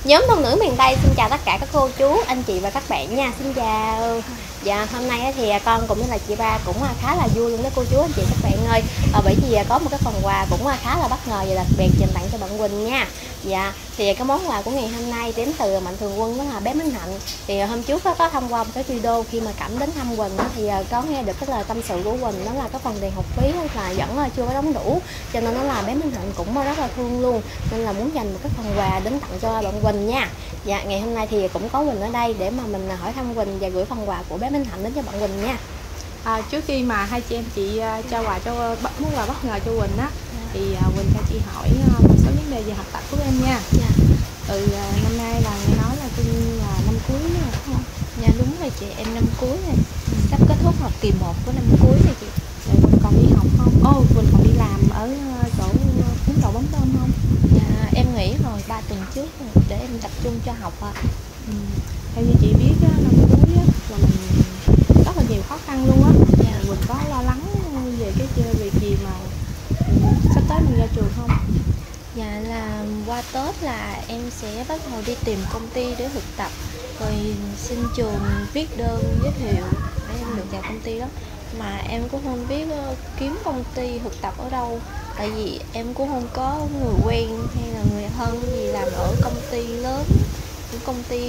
Nhóm Thôn Nữ Miền Tây xin chào tất cả các cô chú, anh chị và các bạn nha. Xin chào. Dạ, hôm nay thì con cũng như là chị Ba cũng khá là vui luôn đó cô chú, anh chị các bạn ơi. Bởi vì có một cái phần quà cũng khá là bất ngờ và đặc biệt dành tặng cho bạn Quỳnh nha. Dạ, thì cái món quà của ngày hôm nay đến từ Mạnh Thường Quân, đó là bé Minh Hạnh. Thì hôm trước có thông qua một cái video khi mà Cẩm đến thăm Quỳnh thì có nghe được cái lời tâm sự của Quỳnh, đó là cái phần tiền học phí là vẫn chưa có đóng đủ, cho nên nó là bé Minh Hạnh cũng rất là thương luôn, nên là muốn dành một cái phần quà đến tặng cho bạn Quỳnh nha. Dạ, ngày hôm nay thì cũng có Quỳnh ở đây để mà mình hỏi thăm Quỳnh và gửi phần quà của bé Minh Hạnh đến cho bạn Quỳnh nha. Trước khi mà hai chị em chị trao quà cho món quà bất ngờ cho Quỳnh á, thì Quỳnh cho chị hỏi một số vấn đề về học tập của em nha. Năm nay là nghe nói là là năm cuối rồi đúng không? Dạ đúng rồi chị, em năm cuối rồi, sắp kết thúc học kỳ 1 của năm cuối rồi chị. Rồi Quỳnh còn đi học không? Quỳnh còn đi làm ở chỗ bún đậu mắm tôm không? Dạ em nghỉ rồi 3 tuần trước rồi, để em tập trung cho học ạ. Theo như chị biết á, năm cuối á, là mình rất là nhiều khó khăn luôn á. Quỳnh có lo lắng về cái việc gì mà sắp tới mình ra trường không? Dạ là qua Tết là em sẽ bắt đầu đi tìm công ty để thực tập, rồi xin trường viết đơn giới thiệu để em được vào công ty đó. Mà em cũng không biết kiếm công ty thực tập ở đâu, tại vì em cũng không có người quen hay là người thân gì làm ở công ty lớn, những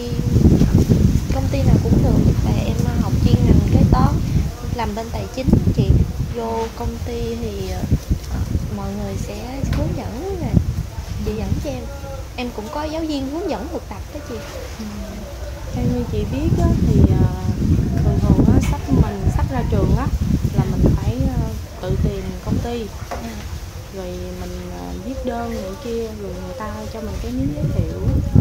công ty nào cũng được. Tại em học chuyên ngành kế toán, làm bên tài chính chị. Vô công ty thì mọi người sẽ hướng dẫn và chị dẫn cho em cũng có giáo viên hướng dẫn thực tập đó chị. Theo như chị biết á, thì thường á, sắp ra trường á, là mình phải tự tìm công ty, rồi mình viết đơn này kia, rồi người ta cho mình cái miếng giới thiệu.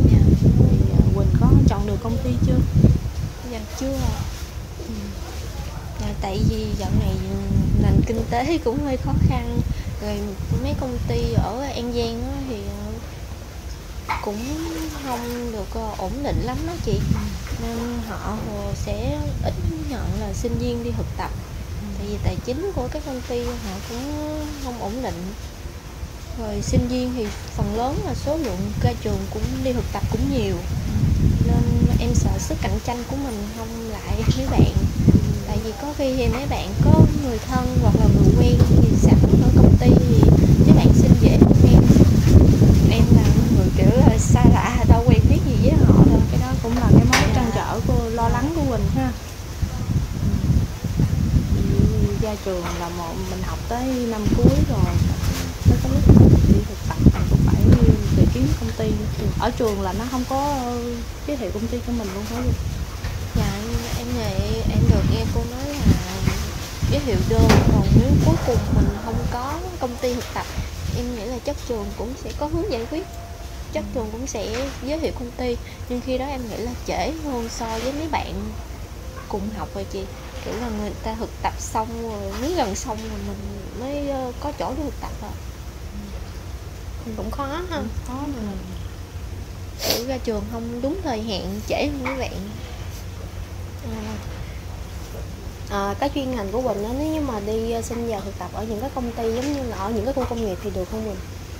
Thì Quỳnh có chọn được công ty chưa? Dạ chưa. Tại vì dạo này nền kinh tế cũng hơi khó khăn, rồi mấy công ty ở An Giang đó thì cũng không được ổn định lắm đó chị, nên họ sẽ ít nhận là sinh viên đi thực tập. Tại vì tài chính của các công ty họ cũng không ổn định, rồi sinh viên thì phần lớn là số lượng ra trường cũng đi thực tập cũng nhiều, nên em sợ sức cạnh tranh của mình không lại mấy bạn. Tại vì có khi thì mấy bạn có người thân hoặc là người quen thì sẵn ở công ty thì mấy bạn xin dễ hơn em là người kiểu là xa lạ, đâu quen biết gì với họ đâu. Cái đó cũng là cái mối trăn trở lo lắng của Quỳnh ha. Ra trường là mình học tới năm cuối rồi, tới cái lúc mình đi thực tập mình cũng phải tìm kiếm công ty. Ở trường là nó không có giới thiệu công ty cho mình luôn hả? Dạ em em được nghe cô nói là giới thiệu đơn, còn nếu cuối cùng mình không có công ty thực tập, em nghĩ là chắc trường cũng sẽ có hướng giải quyết, chắc trường cũng sẽ giới thiệu công ty. Nhưng khi đó em nghĩ là trễ hơn so với mấy bạn cùng học rồi chị, kiểu là người ta thực tập xong rồi, nếu gần xong rồi mình mới có chỗ để thực tập rồi. Cũng khó ha. Khó mà kiểu ra trường không đúng thời hạn, trễ hơn mấy bạn. Cái chuyên ngành của Quỳnh đó, nếu như mà đi xin vào thực tập ở những cái công ty giống như là ở những cái khu công nghiệp thì được không Quỳnh?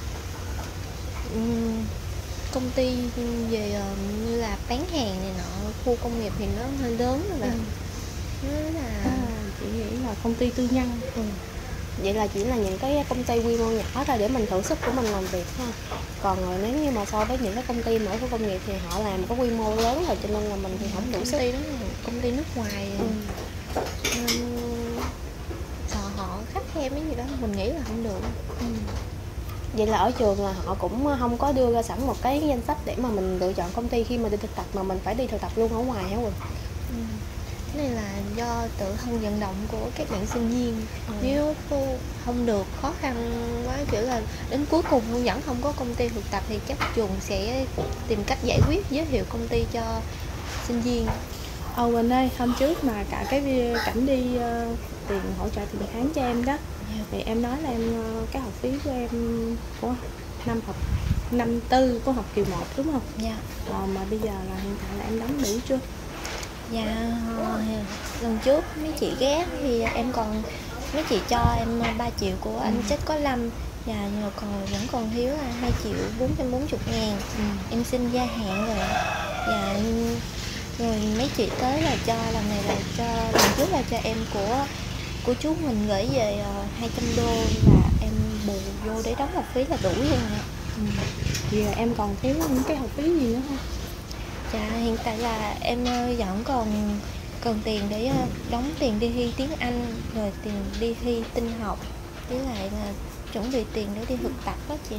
Công ty về như là bán hàng này nọ, khu công nghiệp thì nó hơi lớn rồi bạn. Chị nghĩ là công ty tư nhân. Vậy là chỉ là những cái công ty quy mô nhỏ thôi để mình thử sức của mình làm việc ha. Còn rồi nếu như mà so với những cái công ty mở khu công nghiệp thì họ làm có quy mô lớn rồi, cho nên là mình thì không đủ sức. Công ty đó là công ty nước ngoài, nên sợ họ khắt khe mấy gì đó, mình nghĩ là không được. Vậy là ở trường là họ cũng không có đưa ra sẵn một cái danh sách để mà mình lựa chọn công ty khi mà đi thực tập, mà mình phải đi thực tập luôn ở ngoài hả Quỳnh? Cái này là do tự thân vận động của các bạn sinh viên. Nếu không được, khó khăn quá, kiểu là đến cuối cùng vẫn không có công ty thực tập thì chắc trường sẽ tìm cách giải quyết, giới thiệu công ty cho sinh viên. Quỳnh ơi, hôm trước mà cả cái Cảnh đi tiền hỗ trợ tiền tháng cho em đó, thì em nói là cái học phí của em của năm tư của học kỳ 1 đúng không? Dạ. Mà bây giờ là hiện tại là em đóng đủ chưa? Dạ, lần trước mấy chị ghé thì em còn, mấy chị cho em 3 triệu của anh Chết Có Lâm, Dạ nhưng mà vẫn còn thiếu là 2.440.000. Em xin gia hạn rồi. Dạ rồi mấy chị tới là cho lần này là cho lần trước là cho em của chú mình gửi về 200 đô là em bù vô để đóng học phí là đủ luôn ạ. Vậy là em còn thiếu những cái học phí gì nữa không? Dạ hiện tại là em vẫn còn tiền để đóng tiền đi thi tiếng Anh, rồi tiền đi thi tin học, với lại là chuẩn bị tiền để đi thực tập đó chị.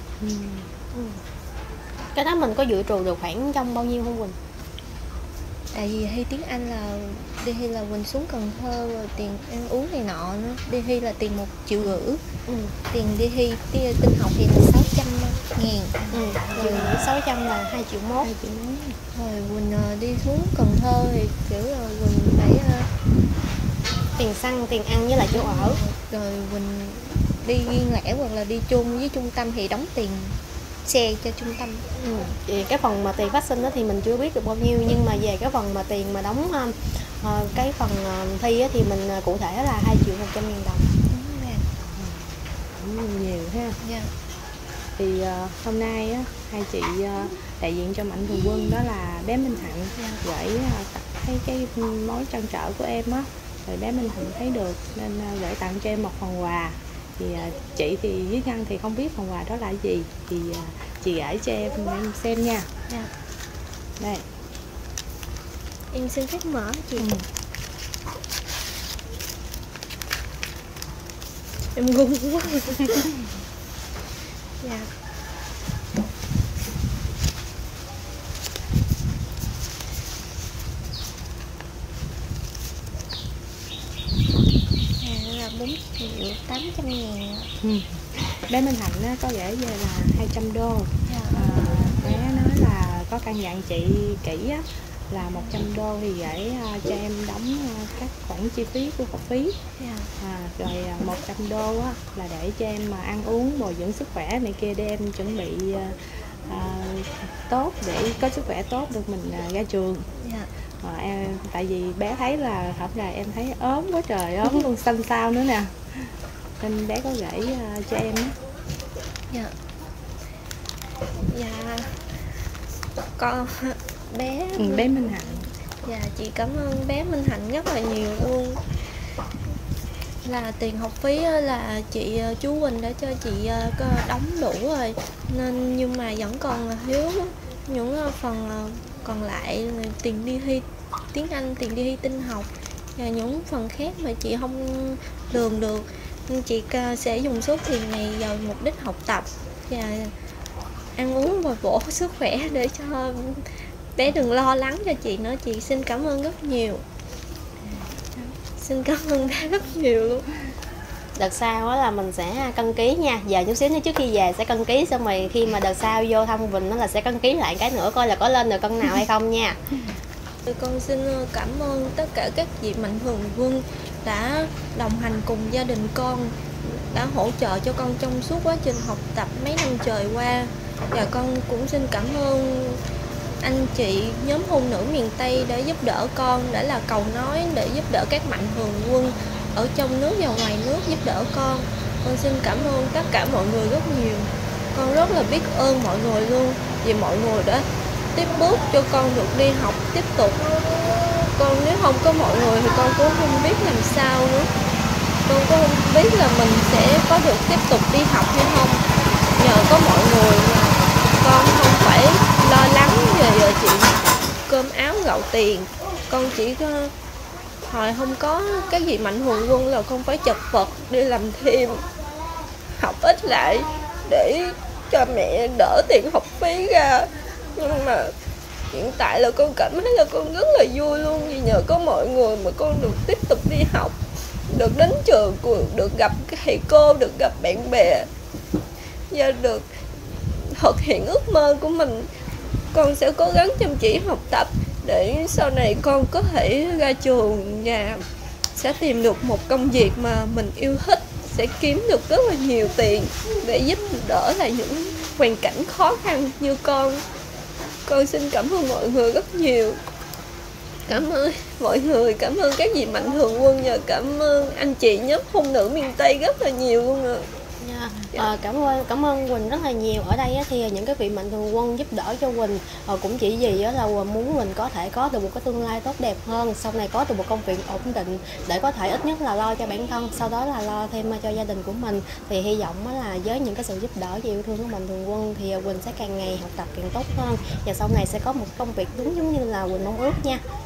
Cái đó mình có dự trù được khoảng trong bao nhiêu không Quỳnh? Tại vì thi tiếng Anh là đi thi là Quỳnh xuống Cần Thơ, rồi tiền ăn uống này nọ nữa. Đi thi là tiền 1,5 triệu. Tiền đi thi tin học thì là 600.000. Rồi 600 là 2,1 triệu. Rồi Quỳnh đi xuống Cần Thơ thì kiểu là Quỳnh phải tiền xăng, tiền ăn với lại chỗ ở. Rồi Quỳnh đi riêng lẻ hoặc là đi chung với trung tâm thì đóng tiền xe cho trung tâm. Thì cái phần mà tiền phát sinh đó thì mình chưa biết được bao nhiêu, nhưng mà về cái phần mà tiền mà đóng cái phần thi á, thì mình cụ thể là 2.100.000 đồng. Cũng nhiều ha. Dạ. Thì hôm nay á, hai chị đại diện cho Mạnh Thường Quân đó là bé Minh Hạnh gửi tặng cái mối trăn trở của em á, rồi bé Minh Hạnh thấy được nên gửi tặng cho em một phần quà. Thì chị thì với Ngân thì không biết phần quà đó là gì, thì chị gửi cho em xem nha. Dạ. Đây. Em xin phép mở chị. Em run quá. Dạ. Là 4.800.000. Bé Minh Hạnh á, có gửi về là 200 đô. Bé nói là có căn dặn chị kỹ á, là 100 đô thì gửi cho em đóng các khoản chi phí của học phí. Rồi 100 đô á, là để cho em mà ăn uống bồi dưỡng sức khỏe này kia để em chuẩn bị tốt, để có sức khỏe tốt được mình ra trường. Em, tại vì bé thấy là hôm nay em thấy ốm quá trời, ốm luôn, xanh xao nữa nè, nên bé có gửi cho em á. Dạ con bé bé Minh Hạnh. Dạ chị cảm ơn bé Minh Hạnh rất là nhiều luôn. Là tiền học phí là chú Quỳnh đã cho chị đóng đủ rồi, nên nhưng mà vẫn còn thiếu những phần còn lại là tiền đi thi tiếng Anh, tiền đi thi tin học và những phần khác mà chị không lường được. Nên chị sẽ dùng số tiền này vào mục đích học tập và ăn uống bồi bổ sức khỏe để cho bé đừng lo lắng cho chị nữa. Chị xin cảm ơn rất nhiều. Xin cảm ơn bé rất nhiều luôn. Đợt sau á là mình sẽ cân ký nha. Giờ chút xíu nữa trước khi về sẽ cân ký, xong rồi khi mà đợt sau vô thăm Vinh nó là sẽ cân ký lại cái nữa, coi là có lên được cân nào hay không nha. Con xin cảm ơn tất cả các vị Mạnh Thường Quân đã đồng hành cùng gia đình con, đã hỗ trợ cho con trong suốt quá trình học tập mấy năm trời qua. Và con cũng xin cảm ơn anh chị nhóm hôn nữ miền Tây đã giúp đỡ con, đã là cầu nối để giúp đỡ các Mạnh Thường Quân ở trong nước và ngoài nước giúp đỡ con. Con xin cảm ơn tất cả mọi người rất nhiều. Con rất là biết ơn mọi người luôn, vì mọi người đã tiếp bước cho con được đi học tiếp tục. Con nếu không có mọi người thì con cũng không biết làm sao nữa. Con cũng không biết là mình sẽ có được tiếp tục đi học hay không. Nhờ có mọi người mà con không phải lo lắng về chuyện cơm áo gạo tiền. Con chỉ có hồi không có cái gì Mạnh Thường Quân là con phải chật vật đi làm thêm, học ít lại để cho mẹ đỡ tiền học phí ra. Nhưng mà hiện tại là con cảm thấy là con rất là vui luôn, vì nhờ có mọi người mà con được tiếp tục đi học, được đến trường, được gặp thầy cô, được gặp bạn bè và được thực hiện ước mơ của mình. Con sẽ cố gắng chăm chỉ học tập để sau này con có thể ra trường và sẽ tìm được một công việc mà mình yêu thích, sẽ kiếm được rất là nhiều tiền để giúp đỡ lại những hoàn cảnh khó khăn như con. Con xin cảm ơn mọi người rất nhiều. Cảm ơn mọi người, cảm ơn các vị Mạnh Thường Quân và cảm ơn anh chị nhóm hôn nữ miền Tây rất là nhiều luôn ạ. Cảm ơn Quỳnh rất là nhiều. Ở đây á, thì những cái vị mạnh thường quân giúp đỡ cho Quỳnh cũng chỉ vì á, là muốn Quỳnh có thể có được một cái tương lai tốt đẹp hơn, sau này có được một công việc ổn định để có thể ít nhất là lo cho bản thân, sau đó là lo thêm cho gia đình của mình. Thì hy vọng á, là với những cái sự giúp đỡ và yêu thương của mạnh thường quân thì Quỳnh sẽ càng ngày học tập càng tốt hơn và sau này sẽ có một công việc đúng giống như là Quỳnh mong ước nha.